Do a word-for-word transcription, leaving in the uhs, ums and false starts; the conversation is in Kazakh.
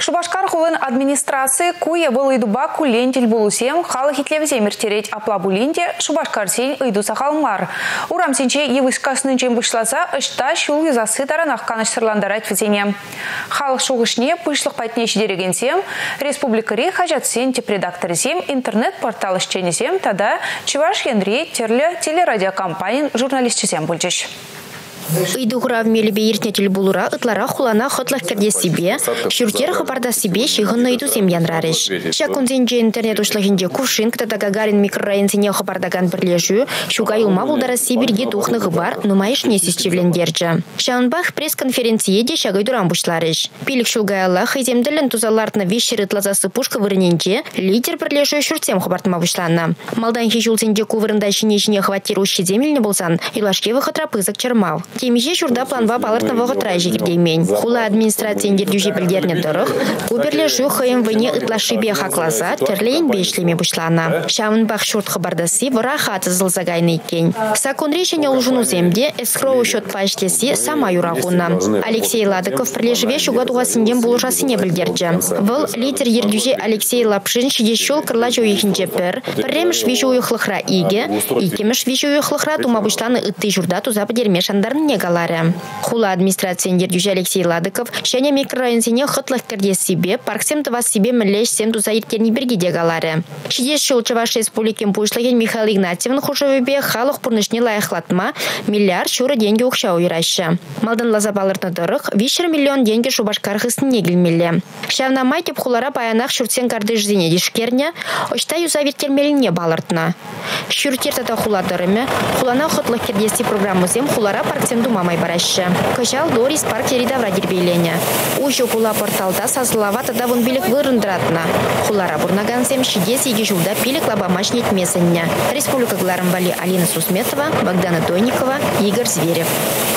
Шубашкар хулын администрации куя был идуба кулентель булусем халық итлевзе мертереть апла булинде Шубашкар сень иду сахалмар. Урам сенче евышкасның чем вышласа ышта шул визасы таранах канаштырландарать везене. Халық шуғышне пышлық патнеші дерегенсем, республикари хажат сен тепредакторисем, интернет-портал ишченесем, тада Чуваш Хенри терлі телерадиокомпаниян журналистчесем бульчеш. Идугра в мелебе иртнетель булура ытлара хулана хотлах керде себе, шуртер хапарда себе шиғынна иду семьян рарыш. Шакунзенже интернет ушлахинде кувшин, ктата Гагарин микрорайонсене хапардаган бірлежу, шуга юлма булдара сибирге духны гыбар, нумайш несесчевлендерджа. Шаунбах пресс-конференциеде шагай дуран бушларыш. Пилик шулгайалла хайземділін тузалартна вещер ытлазасы пушка вырыненже, лидер бірлежу шуртем хапартыма бушланна. Малдан хижулсенде кувырында шинешіне хватирущий земельне болсан, илашке выхатрапызак чермал. Темиже шурда планва балыртного гатражи кирдеймен. Хула администрация индердюжи білдерне дұрық, куберле жу хайым выне ытлашибе хакласа, терлейн бешлеме бушлана. Шамынбақ шурт хабардасы вара хаты зылзагайны екен. Сакунрешене улжуну земде эскроу счет паштеси сама юрагуна. Алексей Ладыков прилежеве шугадуға синден булужасыне білдерджі. Выл лидер ердюжи Алексей Лапшин шидешол кырлачу ехінже пір, пірремш вижу уйықлықра иге, икемеш вижу уйықлықра тума бушланы ытты журда тузапы дермеш андарны негаларе. Хула администрация индердюжи Алексей Ладыков шене микрорайонсене хытлық керде себе, парксем тыва себе мілеш сем туза еркерни бергеде галаре. Шидешол Чуваш республикин пушлеген Михаил Игнатьевн хушевебе халық пурнышне лайықлатма миллиард шуры деньги ұқша уйраща. Малдан лаза балыртны дырық, вишер миллион деньги Шубашкар хысын негілмелі. Шавна майтеп хулара паянақ шуртсен карды жзене дешкерне, очта юза вертермеліне балыртна. Шуртер тата хула дырыме, хулана хытлық кердесі программызем хулара парксем думамай бараща. Кышал Дорис парк терида врадербейлене. Ущу хула порталда сазылава тада вон билік вырындыратна. Хулара бурнагансем шидес еге жулда пилік лабамаш нетмесенне. Республика Гларамвали Алина Сусметова, Богдана Тойникова, Игорь Зверев.